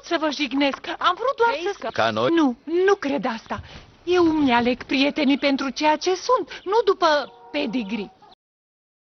să vă jignesc. Am vrut doar să... Ca noi? Nu cred asta. Eu îmi aleg prietenii pentru ceea ce sunt, nu după pedigree.